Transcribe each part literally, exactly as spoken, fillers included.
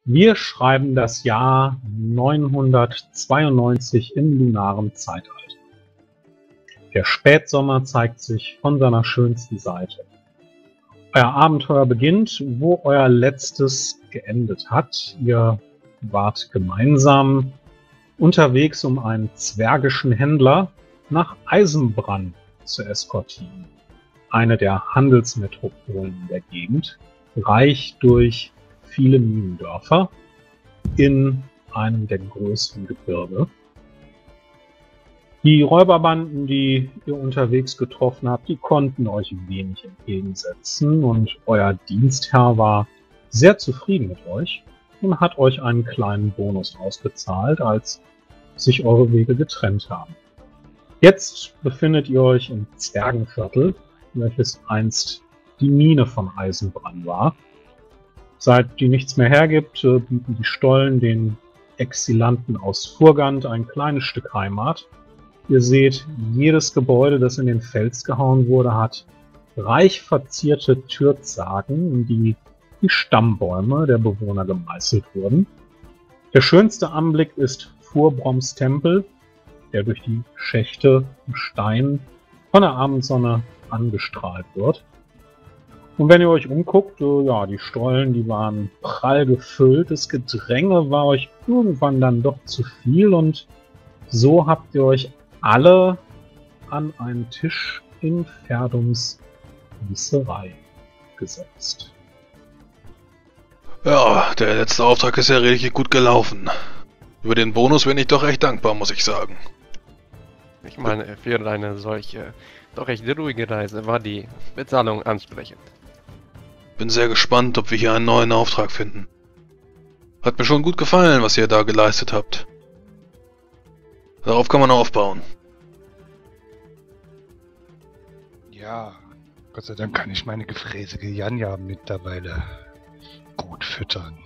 Wir schreiben das Jahr neunhundertzweiundneunzig im lunaren Zeitalter. Der Spätsommer zeigt sich von seiner schönsten Seite. Euer Abenteuer beginnt, wo euer letztes geendet hat. Ihr wart gemeinsam unterwegs, um einen zwergischen Händler nach Eisenbrann zu eskortieren. Eine der Handelsmetropolen der Gegend, reich durch viele Minendörfer in einem der größeren Gebirge. Die Räuberbanden, die ihr unterwegs getroffen habt, die konnten euch wenig entgegensetzen und euer Dienstherr war sehr zufrieden mit euch und hat euch einen kleinen Bonus ausgezahlt, als sich eure Wege getrennt haben. Jetzt befindet ihr euch im Zwergenviertel, welches einst die Mine von Eisenbrann war. Seit die nichts mehr hergibt, bieten die Stollen den Exilanten aus Furgand ein kleines Stück Heimat. Ihr seht, jedes Gebäude, das in den Fels gehauen wurde, hat reich verzierte Türzagen, in die die Stammbäume der Bewohner gemeißelt wurden. Der schönste Anblick ist Furbroms Tempel, der durch die Schächte im Stein von der Abendsonne angestrahlt wird. Und wenn ihr euch umguckt, ja, die Stollen, die waren prall gefüllt, das Gedränge war euch irgendwann dann doch zu viel und so habt ihr euch alle an einen Tisch in Ferdums Gießerei gesetzt. Ja, der letzte Auftrag ist ja richtig gut gelaufen. Über den Bonus bin ich doch echt dankbar, muss ich sagen. Ich meine, für eine solche, doch recht ruhige Reise war die Bezahlung ansprechend. Bin sehr gespannt, ob wir hier einen neuen Auftrag finden. Hat mir schon gut gefallen, was ihr da geleistet habt. Darauf kann man aufbauen. Ja, Gott sei Dank kann ich meine gefräßige Janja mittlerweile gut füttern.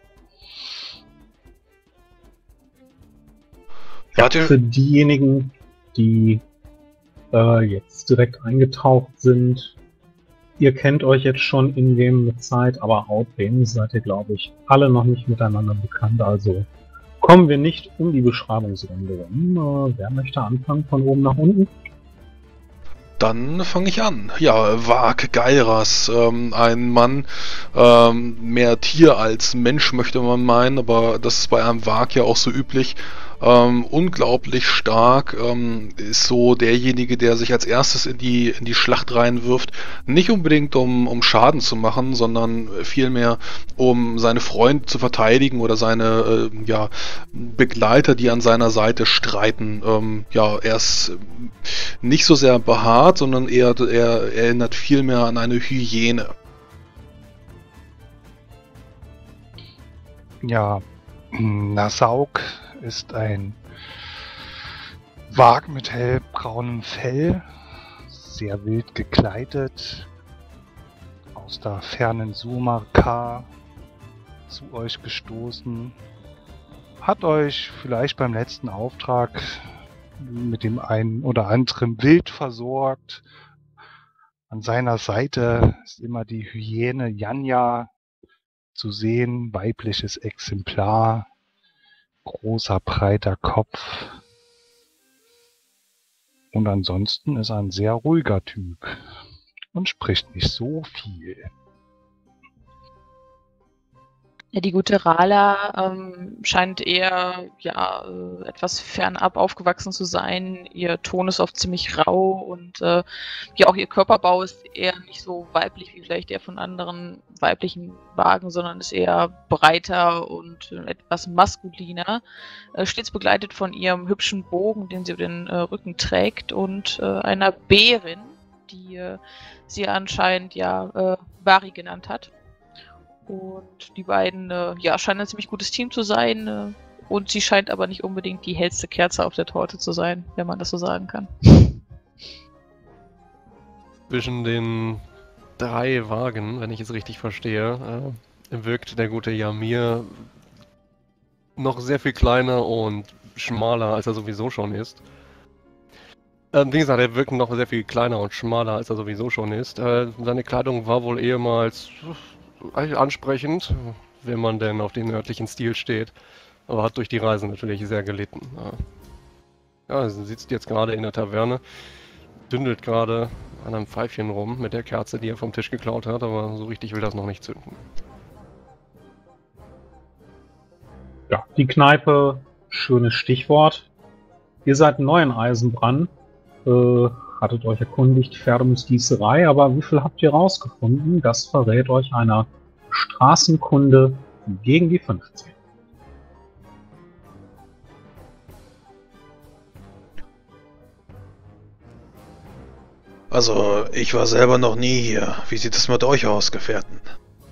Ja, für diejenigen, die äh, jetzt direkt eingetaucht sind, ihr kennt euch jetzt schon in-game mit Zeit, aber out-game seid ihr, glaube ich, alle noch nicht miteinander bekannt, also kommen wir nicht um die Beschreibungsrunde rum. Äh, wer möchte anfangen von oben nach unten? Dann fange ich an. Ja, Vark Geiras, ähm, ein Mann, ähm, mehr Tier als Mensch möchte man meinen, aber das ist bei einem Vark ja auch so üblich. Ähm, unglaublich stark, ähm, ist so derjenige, der sich als erstes in die in die Schlacht reinwirft, nicht unbedingt um, um Schaden zu machen, sondern vielmehr um seine Freunde zu verteidigen oder seine äh, ja, Begleiter, die an seiner Seite streiten. Ähm, ja, er ist nicht so sehr behaart, sondern eher er erinnert vielmehr an eine Hyäne. Ja, Nasauk ist ein Vark mit hellbraunem Fell, sehr wild gekleidet, aus der fernen Sumarkar zu euch gestoßen, hat euch vielleicht beim letzten Auftrag mit dem einen oder anderen Wild versorgt. An seiner Seite ist immer die Hyäne Janja zu sehen, weibliches Exemplar. Großer, breiter Kopf. Und ansonsten ist er ein sehr ruhiger Typ und spricht nicht so viel. Ja, die gute Rala ähm, scheint eher ja äh, etwas fernab aufgewachsen zu sein. Ihr Ton ist oft ziemlich rau und äh, ja auch ihr Körperbau ist eher nicht so weiblich wie vielleicht der von anderen weiblichen Wagen, sondern ist eher breiter und äh, etwas maskuliner. Äh, stets begleitet von ihrem hübschen Bogen, den sie über den äh, Rücken trägt und äh, einer Bärin, die äh, sie anscheinend ja äh, Bari genannt hat. Und die beiden äh, ja, scheinen ein ziemlich gutes Team zu sein. Äh, und sie scheint aber nicht unbedingt die hellste Kerze auf der Torte zu sein, wenn man das so sagen kann. Zwischen den drei Wagen, wenn ich es richtig verstehe, äh, wirkt der gute Yamir noch sehr viel kleiner und schmaler, als er sowieso schon ist. Ähm, wie gesagt, er wirkt noch sehr viel kleiner und schmaler, als er sowieso schon ist. Äh, seine Kleidung war wohl ehemals ansprechend, wenn man denn auf den nördlichen Stil steht. Aber hat durch die Reise natürlich sehr gelitten. Ja, ja, sie sitzt jetzt gerade in der Taverne, dündelt gerade an einem Pfeifchen rum mit der Kerze, die er vom Tisch geklaut hat, aber so richtig will das noch nicht zünden. Ja, die Kneipe, schönes Stichwort. Ihr seid neu in Eisenbrann, äh, hattet euch erkundigt, Verdums Gießerei, aber wie viel habt ihr rausgefunden? Das verrät euch einer Straßenkunde gegen die fünfzehn. Also, ich war selber noch nie hier. Wie sieht es mit euch aus, Gefährten?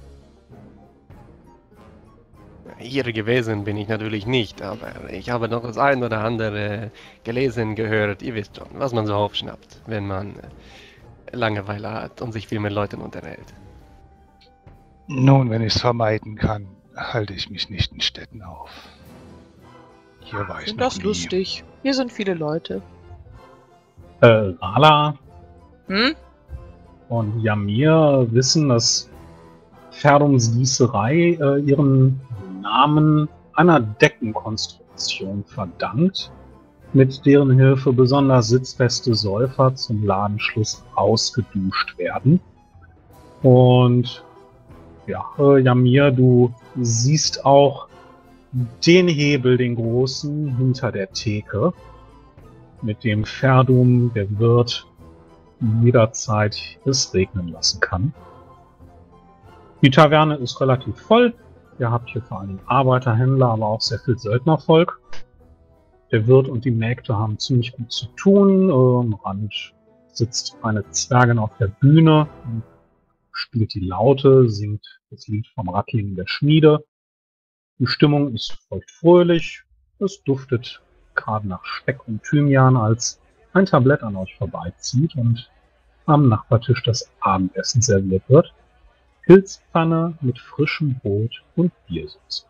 Hier gewesen bin ich natürlich nicht, aber ich habe noch das ein oder andere gelesen, gehört. Ihr wisst schon, was man so aufschnappt, wenn man Langeweile hat und sich viel mit Leuten unterhält. Nun, wenn ich es vermeiden kann, halte ich mich nicht in Städten auf. Hier war ich Sind noch das nie. lustig? Hier sind viele Leute. Äh, Rala Hm? und Yamir wissen, dass Verdums Gießerei äh, ihren Namen einer Deckenkonstruktion verdankt, mit deren Hilfe besonders sitzfeste Säufer zum Ladenschluss ausgeduscht werden. Und ja, äh, Yamir, du siehst auch den Hebel, den großen, hinter der Theke, mit dem Verdum, der Wirt, jederzeit es regnen lassen kann. Die Taverne ist relativ voll. Ihr habt hier vor allem Arbeiterhändler, aber auch sehr viel Söldnervolk. Der Wirt und die Mägde haben ziemlich gut zu tun. Am Rand sitzt eine Zwergin auf der Bühne und spielt die Laute, singt das Lied vom Rattlingen der Schmiede. Die Stimmung ist feuchtfröhlich. Es duftet gerade nach Speck und Thymian, als ein Tablett an euch vorbeizieht und am Nachbartisch das Abendessen serviert wird. Pilzpfanne mit frischem Brot und Biersauce.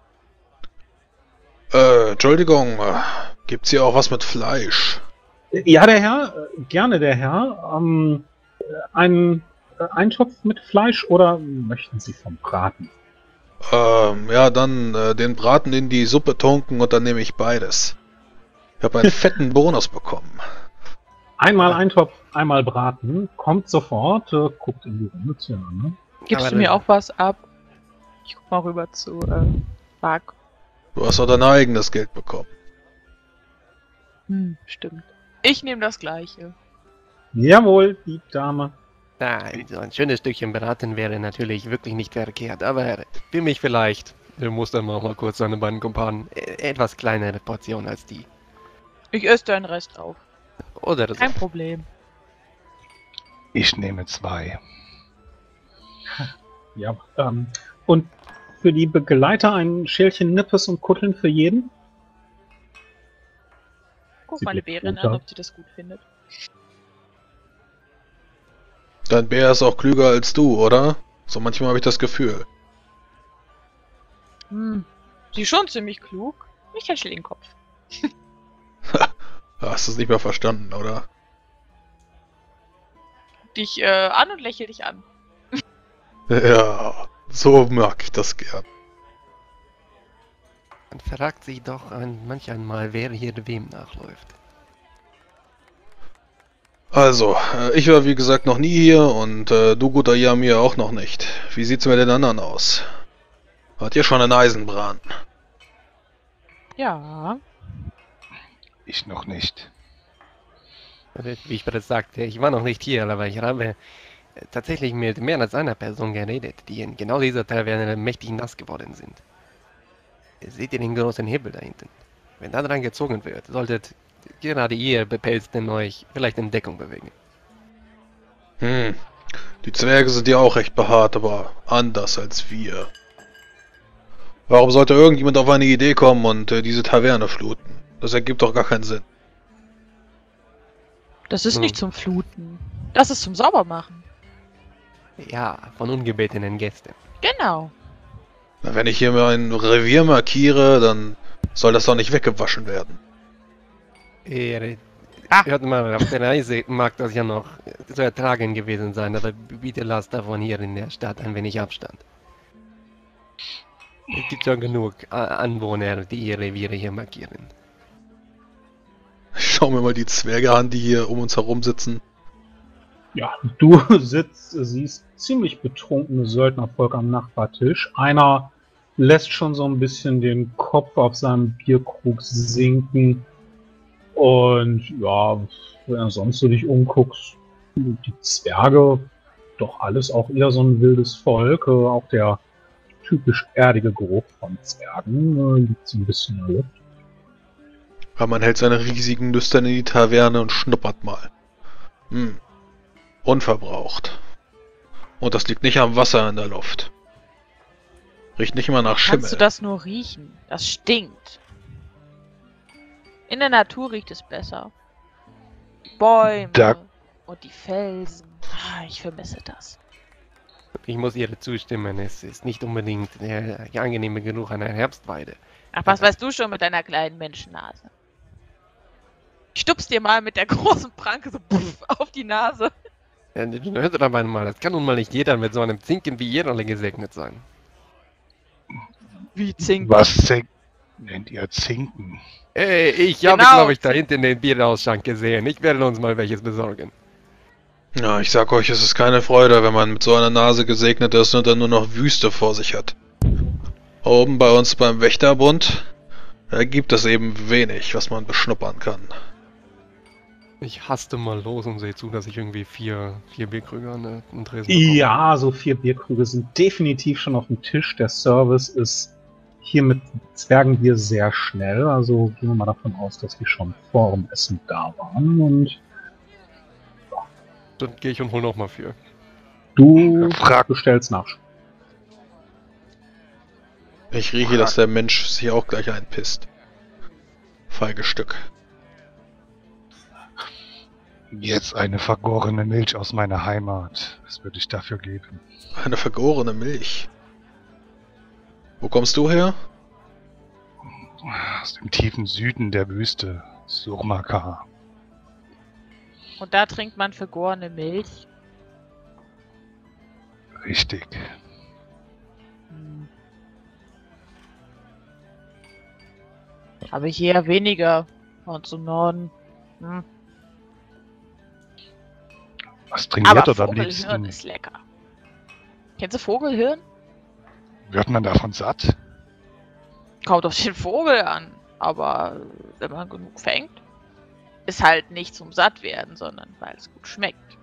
Äh, Entschuldigung, äh, gibt's hier auch was mit Fleisch? Ja, der Herr, äh, gerne der Herr. Ähm, äh, ein äh, Eintopf mit Fleisch oder möchten Sie vom Braten? Ähm, ja, dann äh, den Braten in die Suppe tunken und dann nehme ich beides. Ich habe einen fetten Bonus bekommen. Einmal Eintopf, einmal Braten. Kommt sofort. Äh, guckt in die Runde zueinander. Gibst Aber du mir das- auch was ab? Ich guck mal rüber zu äh, Mark. Du hast doch dein eigenes Geld bekommen. Hm, stimmt. Ich nehme das gleiche. Jawohl, die Dame. Nein, so ein schönes Stückchen Braten wäre natürlich wirklich nicht verkehrt, aber für mich vielleicht, du musst dann auch mal kurz seine beiden Kumpanen, äh, etwas kleinere Portion als die. Ich esse deinen Rest auf. Oder so. Kein Problem. Ich nehme zwei. Ja, ähm, und für die Begleiter ein Schälchen Nippes und Kutteln für jeden? Guck Sie meine blickt Bärin runter. an, ob sie das gut findet. Dein Bär ist auch klüger als du, oder? So manchmal habe ich das Gefühl. Hm. Sie ist schon ziemlich klug. Ich häschel den Kopf. Hast du es nicht mehr verstanden, oder? Dich äh, an und lächel dich an. Ja, so mag ich das gern. Man fragt sich doch ein, manch einmal, wer hier wem nachläuft. Also, äh, ich war wie gesagt noch nie hier und äh, du guter Yamir auch noch nicht. Wie sieht's mit den anderen aus? Wart ihr schon in Eisenbrann? Ja. Ich noch nicht. Also, wie ich bereits sagte, ich war noch nicht hier, aber ich habe äh, tatsächlich mit mehr als einer Person geredet, die in genau dieser Taverne mächtig nass geworden sind. Seht ihr den großen Hebel da hinten? Wenn da dran gezogen wird, solltet gerade ihr Bepelzten euch vielleicht in Deckung bewegen. Hm, die Zwerge sind ja auch recht behaart, aber anders als wir. Warum sollte irgendjemand auf eine Idee kommen und äh, diese Taverne fluten? Das ergibt doch gar keinen Sinn. Das ist Hm. nicht zum Fluten. Das ist zum Saubermachen. Ja, von ungebetenen Gästen. Genau. Na, wenn ich hier mal ein Revier markiere, dann soll das doch nicht weggewaschen werden. Ihr, Ah. hört mal, auf der Reise mag das ja noch zu ertragen gewesen sein, aber bitte lasst davon hier in der Stadt ein wenig Abstand. Es gibt ja genug äh, Anwohner, die ihre Reviere hier markieren. Ich schau mir mal die Zwerge an, die hier um uns herum sitzen. Ja, du sitzt, siehst ziemlich betrunkene Söldnervolk am Nachbartisch. Einer lässt schon so ein bisschen den Kopf auf seinem Bierkrug sinken. Und ja, wenn du sonst so dich umguckst, die Zwerge, doch alles auch eher so ein wildes Volk. Äh, auch der typisch erdige Geruch von Zwergen äh, liegt so ein bisschen in der Luft. Aber man hält seine riesigen Nüstern in die Taverne und schnuppert mal. Hm. Unverbraucht. Und das liegt nicht am Wasser in der Luft. Riecht nicht immer nach Schimmel. Kannst du das nur riechen? Das stinkt. In der Natur riecht es besser. Die Bäume Da- und die Felsen. Ah, ich vermisse das. Ich muss ihr zustimmen, es ist nicht unbedingt der, der angenehme Geruch einer Herbstweide. Ach, was weißt du schon mit deiner kleinen Menschennase? Ich stupst dir mal mit der großen Pranke so puff, auf die Nase. Ja, hört aber mal, das kann nun mal nicht jeder mit so einem Zinken wie ihr alle gesegnet sein. Wie Zink. Was zink nennt ihr Zinken? Ey, ich Genau. habe, glaube ich, da hinten den Bierausschank gesehen. Ich werde uns mal welches besorgen. Ja, ich sag euch, es ist keine Freude, wenn man mit so einer Nase gesegnet ist und dann nur noch Wüste vor sich hat. Oben bei uns beim Wächterbund, da gibt es eben wenig, was man beschnuppern kann. Ich haste mal los und sehe zu, dass ich irgendwie vier, vier Bierkrüge an der an Tresen bekomme. Ja, so vier Bierkrüge sind definitiv schon auf dem Tisch. Der Service ist hier mit Zwergenbier sehr schnell. Also gehen wir mal davon aus, dass die schon vor dem Essen da waren. Und Dann gehe ich und hole noch mal vier. du Frag- bestellst Nachschub. Ich rieche, dass der Mensch sich auch gleich einpisst. Feiges Stück. Jetzt eine vergorene Milch aus meiner Heimat. Was würde ich dafür geben? Eine vergorene Milch. Wo kommst du her? Aus dem tiefen Süden der Wüste. Surmaka. Und da trinkt man vergorene Milch. Richtig. Hm. Habe ich eher weniger. Und zum Norden. Hm. Was trinkt ihr Aber dort am Vogelhirn liebsten? ist lecker. Kennst du Vogelhirn? Wird man davon satt? Kommt auf den Vogel an. Aber wenn man genug fängt, ist halt nicht zum Sattwerden, sondern weil es gut schmeckt.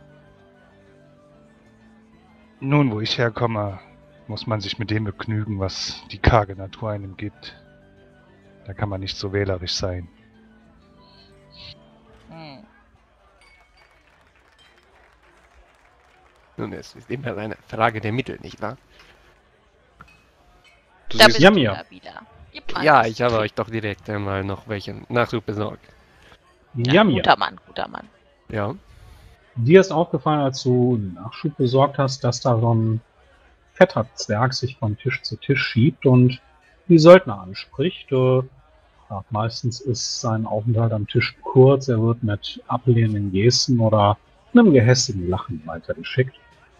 Nun, wo ich herkomme, muss man sich mit dem begnügen, was die karge Natur einem gibt. Da kann man nicht so wählerisch sein. Hm. Nun, es ist immer eine Frage der Mittel, nicht wahr? Du Da siehst, bist ja, du mir. da wieder. Gib mal Ja, was ich zu habe trinken. euch doch direkt einmal noch welchen Nachschub besorgt. Ja, mir. Guter Mann, guter Mann. Ja. Dir ist aufgefallen, als du Nachschub besorgt hast, dass da so ein fetter Zwerg sich von Tisch zu Tisch schiebt und die Söldner anspricht. Äh, ja, meistens ist sein Aufenthalt am Tisch kurz, er wird mit ablehnenden Gesten oder einem gehässigen Lachen weitergeschickt.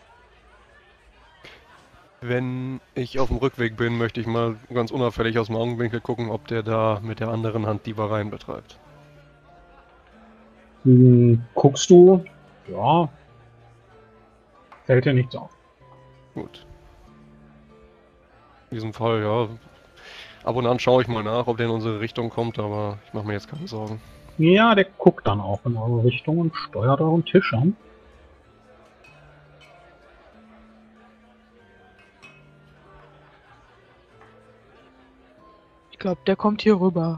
Wenn ich auf dem Rückweg bin, möchte ich mal ganz unauffällig aus dem Augenwinkel gucken, ob der da mit der anderen Hand Diebereien betreibt. Hm, guckst du, ja, fällt dir nichts auf. Gut. In diesem Fall, ja. Ab und an schaue ich mal nach, ob der in unsere Richtung kommt, aber ich mache mir jetzt keine Sorgen. Ja, der guckt dann auch in eure Richtung und steuert euren Tisch an. Ich glaube, der kommt hier rüber.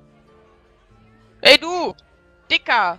Ey du! Dicker!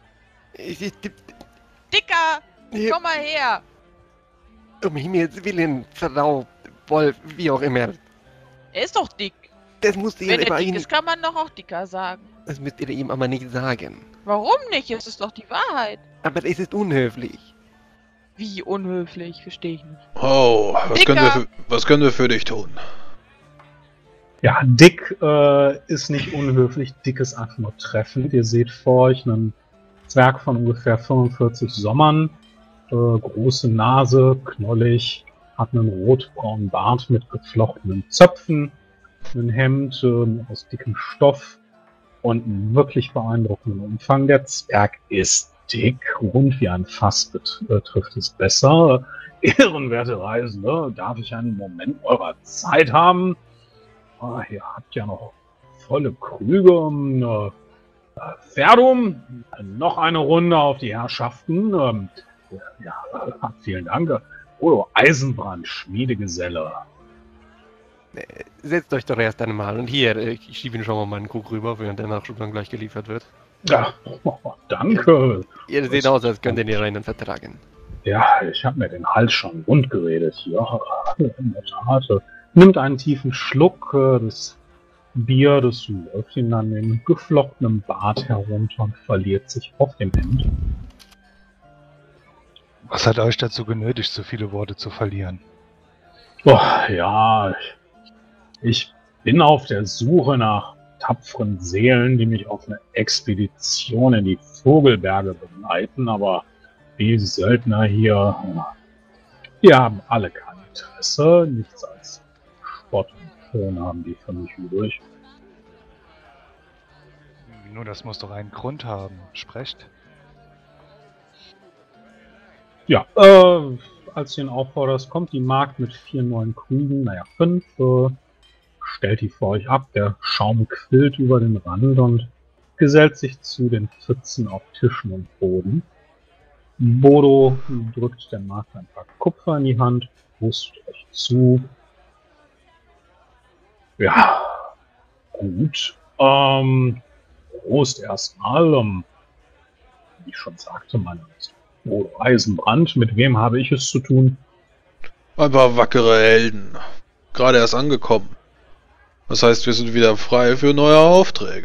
Dicker! Komm mal her! Um Himmels Willen, Frau Wolf, wie auch immer. Er ist doch dick. Das musst ihr Wenn er aber dick ihm, ist, kann man doch auch dicker sagen. das müsst ihr ihm aber nicht sagen. Warum nicht? Es ist doch die Wahrheit. Aber es ist unhöflich. Wie unhöflich, verstehe ich nicht. oh, was Dicker. können, wir für, was können wir für dich tun? Ja, dick äh, ist nicht unhöflich, dick ist einfach nur treffend. Ihr seht vor euch einen Zwerg von ungefähr fünfundvierzig Sommern, äh, große Nase, knollig, hat einen rotbraunen Bart mit geflochtenen Zöpfen, ein Hemd äh, aus dickem Stoff und einen wirklich beeindruckenden Umfang. Der Zwerg ist dick, rund wie ein Fass betrifft es besser. Ehrenwerte Reisende, darf ich einen Moment eurer Zeit haben? Ah, ihr habt ja noch volle Krüge. Äh, Ferdum, noch eine Runde auf die Herrschaften. Ähm, ja, äh, vielen Dank. Oh, Eisenbrand, Schmiedegeselle. Setzt euch doch erst einmal. Und hier, ich schiebe Ihnen schon mal meinen Krug rüber, während der Nachschub dann gleich geliefert wird. Ja, oh, danke. Ihr seht aus, als könnt ihr den Reinen vertragen. Ja, ich habe mir den Hals schon rund geredet hier. In der Tat. Nimmt einen tiefen Schluck äh, des Bier, das läuft ihn an den geflochtenen Bart herunter und verliert sich auf dem Hemd. Was hat euch dazu genötigt, so viele Worte zu verlieren? Oh, ja, ich bin auf der Suche nach tapferen Seelen, die mich auf eine Expedition in die Vogelberge begleiten, aber die Söldner hier, die haben alle kein Interesse, nichts als Spott und Hohn haben die für mich übrig. Nur das muss doch einen Grund haben. Sprecht. Ja, äh, als du ihn aufforderst, kommt die Magd mit vier neuen Krügen, naja, fünf, äh, stellt die vor euch ab, der Schaum quillt über den Rand und gesellt sich zu den Pfützen auf Tischen und Boden. Bodo drückt der Magd ein paar Kupfer in die Hand, pustet euch zu. Ja, gut. Ähm, Prost erstmal. Ähm, wie ich schon sagte, mein Name ist Bodo Eisenbrand. Mit wem habe ich es zu tun? Ein paar wackere Helden. Gerade erst angekommen. Das heißt, wir sind wieder frei für neue Aufträge.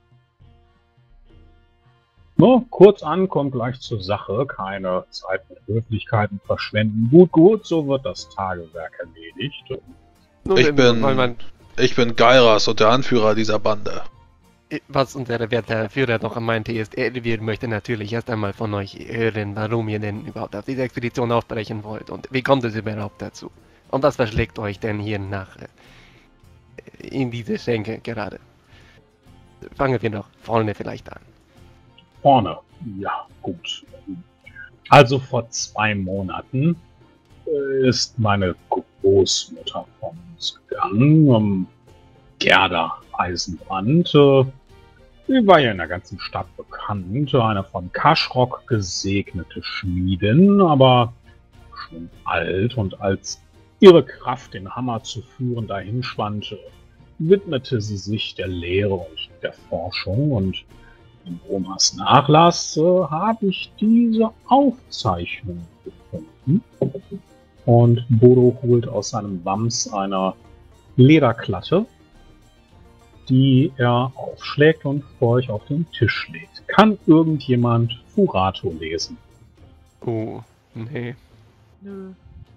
No, kurz an, kommt gleich zur Sache. Keine Zeit mit Höflichkeiten verschwenden. Gut, gut, so wird das Tagewerk erledigt. Ich bin, ich bin Gairas und der Anführer dieser Bande. Was unser werter Führer noch meinte ist, wir möchten natürlich erst einmal von euch hören, warum ihr denn überhaupt auf diese Expedition aufbrechen wollt und wie kommt es überhaupt dazu? Und was verschlägt euch denn hier nach in diese Schenke gerade? Fangen wir noch vorne vielleicht an. Vorne, ja, gut. Also vor zwei Monaten ist meine Großmutter von uns gegangen, um Gerda Eisenbrand. Die war ja in der ganzen Stadt bekannt, eine von Kaschrock gesegnete Schmiedin, aber schon alt, und als ihre Kraft, den Hammer zu führen, dahinschwand, widmete sie sich der Lehre und der Forschung, und in Omas Nachlass äh, habe ich diese Aufzeichnung gefunden. Und Bodo holt aus seinem Wams eine Lederklatte, die er aufschlägt und vor euch auf den Tisch legt. Kann irgendjemand Furato lesen? Oh, nee. Nö.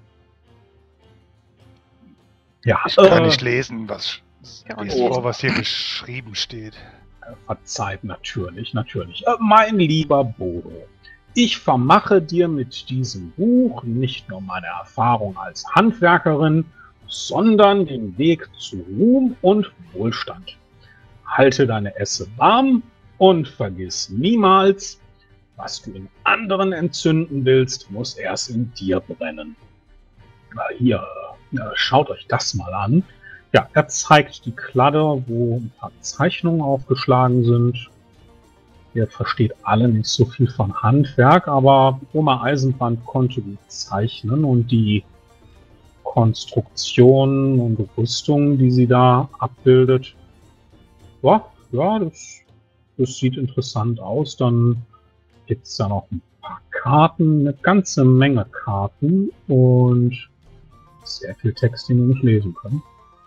Ja, ich kann äh, nicht lesen, was, nicht vor, lesen. was hier geschrieben steht. Verzeiht, natürlich, natürlich. Äh, mein lieber Bodo, ich vermache dir mit diesem Buch nicht nur meine Erfahrung als Handwerkerin, sondern den Weg zu Ruhm und Wohlstand. Halte deine Esse warm und vergiss niemals, was du in anderen entzünden willst, muss erst in dir brennen. Na, hier, ja, schaut euch das mal an. Ja, er zeigt die Kladde, wo ein paar Zeichnungen aufgeschlagen sind. Ihr versteht alle nicht so viel von Handwerk, aber Oma Eisenbrand konnte gut zeichnen, und die Konstruktionen und Rüstungen, die sie da abbildet, ja, ja, das, das sieht interessant aus. Dann gibt es da noch ein paar Karten, eine ganze Menge Karten und sehr viel Text, den wir nicht lesen können.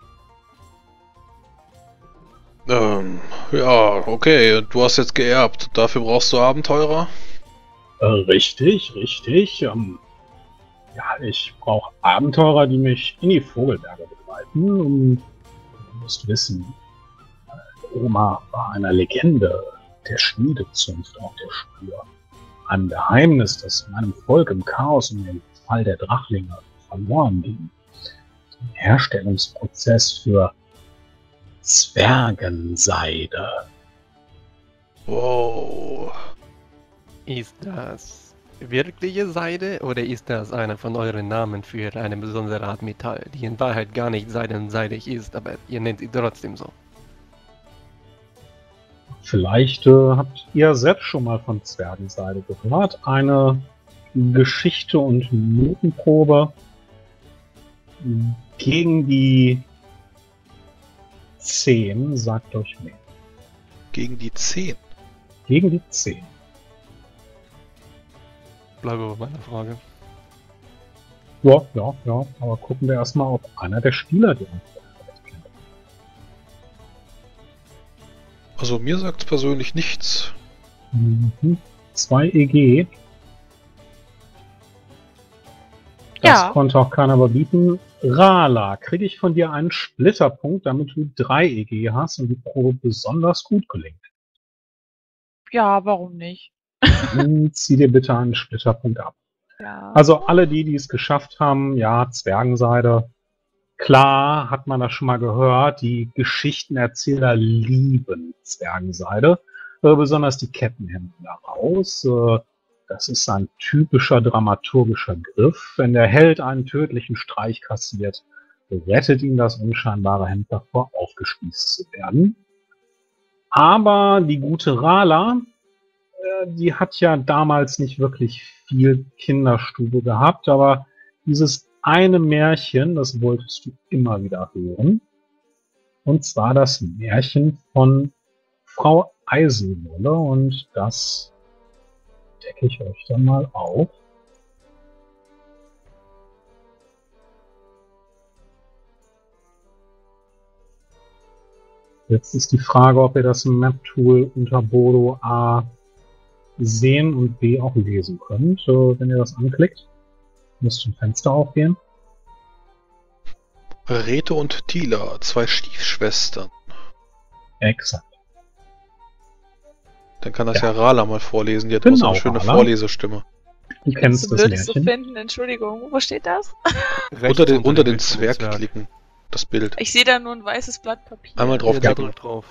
Ähm, ja, okay, du hast jetzt geerbt. Dafür brauchst du Abenteurer? Äh, richtig, richtig. Ähm, ja, ich brauche Abenteurer, die mich in die Vogelberge begleiten. Und du musst wissen, Oma war einer Legende der Schmiedezunft auf der Spur. Ein Geheimnis, das meinem Volk im Chaos um den Fall der Drachlinge verloren ging. Den Herstellungsprozess für Zwergenseide. Wow. Ist das wirkliche Seide oder ist das einer von euren Namen für eine besondere Art Metall, die in Wahrheit gar nicht seidenseidig ist, aber ihr nennt sie trotzdem so? Vielleicht äh, habt ihr selbst schon mal von Zwergenseide gehört. Eine Geschichte- und Minutenprobe gegen die zehn sagt euch mehr. Gegen die zehn. Gegen die zehn. Bleibe bei meiner Frage. Ja, ja, ja. Aber gucken wir erstmal, ob einer der Spieler die Antwort kennt. Also mir sagt es persönlich nichts. Mhm. zwei E G. Das Ja. konnte auch keiner überbieten. Rala, kriege ich von dir einen Splitterpunkt, damit du drei E G hast und die Probe besonders gut gelingt. Ja, warum nicht? Dann zieh dir bitte einen Splitterpunkt ab. Ja. Also alle die, die es geschafft haben, ja, Zwergenseide. Klar hat man das schon mal gehört, die Geschichtenerzähler lieben Zwergenseide. Äh, besonders die Kettenhemden daraus. Äh, das ist ein typischer dramaturgischer Griff. Wenn der Held einen tödlichen Streich kassiert, rettet ihn das unscheinbare Hemd davor, aufgespießt zu werden. Aber die gute Rala, äh, die hat ja damals nicht wirklich viel Kinderstube gehabt, aber dieses eine Märchen, das wolltest du immer wieder hören. Und zwar das Märchen von Frau Eisenwolle, und das decke ich euch dann mal auf. Jetzt ist die Frage, ob ihr das Map-Tool unter Bodo A sehen und B auch lesen könnt. Äh, wenn ihr das anklickt, müsst ihr ein Fenster aufgehen. Rete und Tila, zwei Stiefschwestern. Exakt. Dann kann das Ja. ja, Rala mal vorlesen. Die hat Genau, auch so eine schöne Rala. Vorlesestimme. Du kennst das Würde ich so Märchen. finden, Entschuldigung. Wo steht das? Unter den, unter den Bildschirm Zwerg Zwerg. klicken. Das Bild. Ich sehe da nur ein weißes Blatt Papier. Einmal Ja, drauf da klicken. drück drauf.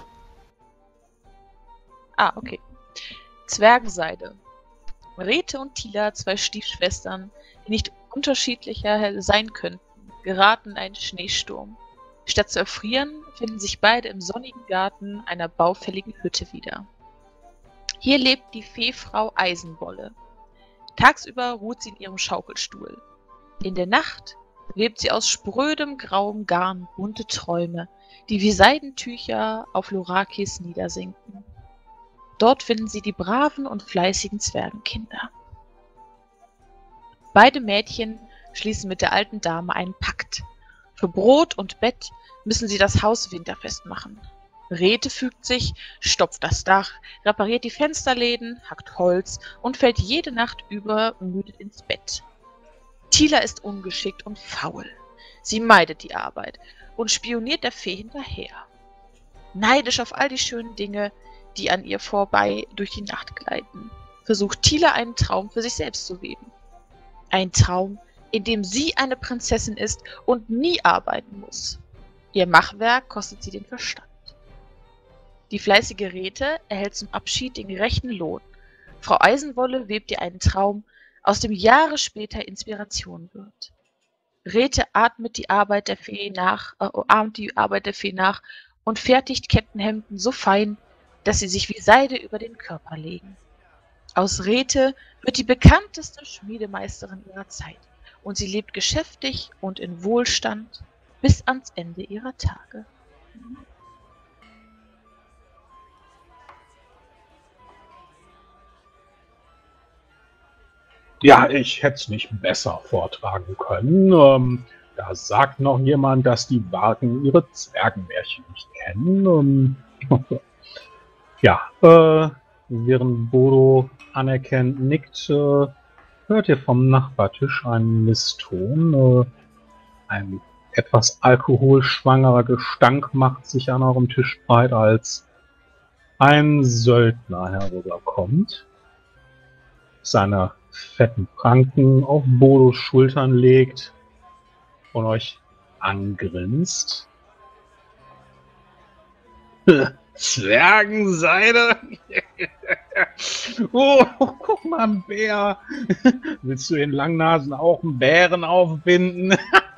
Ah, okay. Zwergenseide. Rete und Tila, zwei Stiefschwestern, die nicht unterschiedlicher sein könnten, geraten in einen Schneesturm. Statt zu erfrieren, finden sich beide im sonnigen Garten einer baufälligen Hütte wieder. Hier lebt die Feefrau Eisenwolle. Tagsüber ruht sie in ihrem Schaukelstuhl. In der Nacht webt sie aus sprödem grauem Garn bunte Träume, die wie Seidentücher auf Lorakis niedersinken. Dort finden sie die braven und fleißigen Zwergenkinder. Beide Mädchen schließen mit der alten Dame einen Pakt. Für Brot und Bett müssen sie das Haus winterfest machen. Rete fügt sich, stopft das Dach, repariert die Fensterläden, hackt Holz und fällt jede Nacht übermüdet ins Bett. Tila ist ungeschickt und faul. Sie meidet die Arbeit und spioniert der Fee hinterher. Neidisch auf all die schönen Dinge, die an ihr vorbei durch die Nacht gleiten, versucht Tila einen Traum für sich selbst zu weben. Ein Traum, in dem sie eine Prinzessin ist und nie arbeiten muss. Ihr Machwerk kostet sie den Verstand. Die fleißige Rete erhält zum Abschied den gerechten Lohn. Frau Eisenwolle webt ihr einen Traum, aus dem Jahre später Inspiration wird. Rete atmet die Arbeit der Fee nach, äh, ahmt die Arbeit der Fee nach und fertigt Kettenhemden so fein, dass sie sich wie Seide über den Körper legen. Aus Rete wird die bekannteste Schmiedemeisterin ihrer Zeit und sie lebt geschäftig und in Wohlstand bis ans Ende ihrer Tage. Ja, ich hätte es nicht besser vortragen können. Ähm, da sagt noch jemand, dass die Wagen ihre Zwergenmärchen nicht kennen. Ähm, ja, äh, während Bodo anerkennt nickt, äh, hört ihr vom Nachbartisch einen Misston. Äh, ein etwas alkoholschwangerer Gestank macht sich an eurem Tisch breit, als ein Söldner herüberkommt, seine fetten Pranken auf Bodos Schultern legt und euch angrinst. Zwergenseide? Oh, guck mal, ein Bär. Willst du den Langnasen auch einen Bären aufbinden?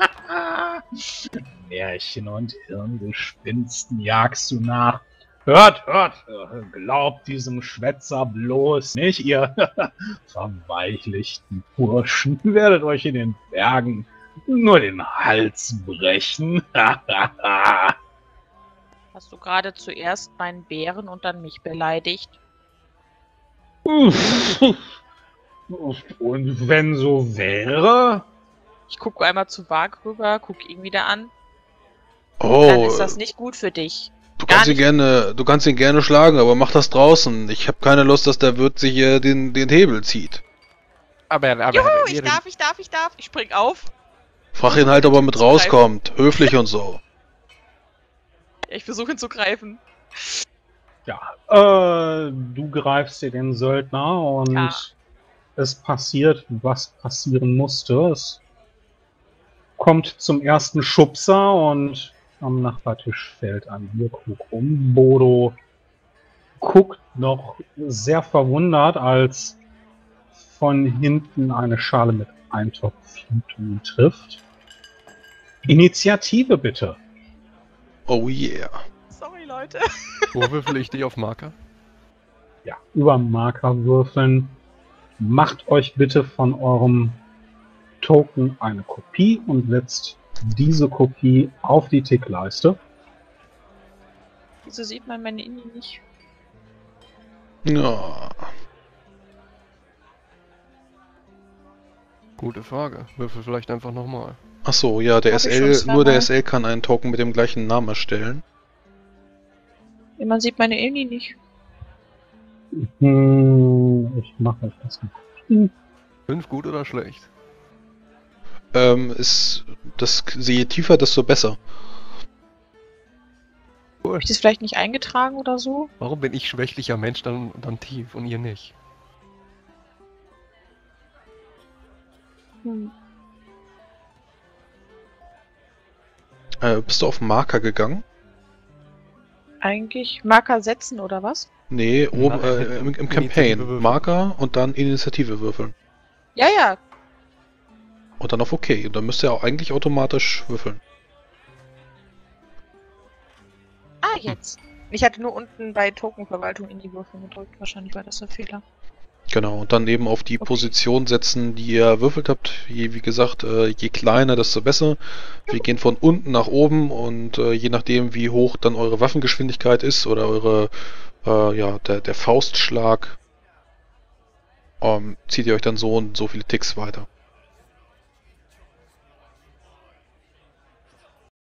Märchen und Hirngespinsten jagst du nach. Hört, hört, glaubt diesem Schwätzer bloß nicht, ihr verweichlichten Burschen, werdet euch in den Bergen nur den Hals brechen. Hast du gerade zuerst meinen Bären und dann mich beleidigt? Und wenn so wäre? Ich gucke einmal zu Varg rüber, guck ihn wieder an. Oh, Dann ist das nicht gut für dich. du Gar kannst ihn nicht. gerne, du kannst ihn gerne schlagen, aber mach das draußen. Ich habe keine Lust, dass der Wirt sich hier den, den Hebel zieht. Aber, aber Juhu, ihr- ich darf, ich darf, ich darf. Ich spring auf. Frag ihn halt, ob er mit rauskommt. Höflich und so. Ja, ich versuche ihn zu greifen. Ja, äh, du greifst dir den Söldner und Ja. es passiert, was passieren musste. Es kommt zum ersten Schubser und am Nachbartisch fällt ein Bierkrug um. Bodo guckt noch sehr verwundert, als von hinten eine Schale mit Eintopfhütung trifft. Initiative bitte. Oh yeah. Sorry, Leute. Wo würfel ich die auf Marker? Ja, über Marker würfeln. Macht euch bitte von eurem Token eine Kopie und setzt diese Kopie auf die Tickleiste. Wieso sieht man meine Inni nicht? Ja. Gute Frage. Würfel vielleicht einfach nochmal. Ach so, ja, der Hab ich S L, schon nur der zweimal. S L kann einen Token mit dem gleichen Namen erstellen. Man sieht meine Inni nicht. Hm, ich mache euch das mal. Fünf gut oder schlecht? Ähm, ist, das, je tiefer, desto besser. Hab ich das vielleicht nicht eingetragen oder so? Warum bin ich schwächlicher Mensch dann, dann tief und ihr nicht? Hm. Äh, bist du auf Marker gegangen? Eigentlich Marker setzen oder was? Nee, oben, Nein, äh, hinten. im, im Initiative Campaign. würfeln. Marker und dann Initiative würfeln. Ja, ja. Und dann auf OK. Und dann müsst ihr auch eigentlich automatisch würfeln. Ah, jetzt. Ich hatte nur unten bei Tokenverwaltung in die Würfel gedrückt. Wahrscheinlich war das der Fehler. Genau, und dann eben auf die Okay. Position setzen, die ihr erwürfelt habt. Je, wie gesagt, äh, je kleiner, desto besser. Wir gehen von unten nach oben und äh, je nachdem, wie hoch dann eure Waffengeschwindigkeit ist oder eure, äh, ja, der, der Faustschlag, ähm, zieht ihr euch dann so und so viele Ticks weiter.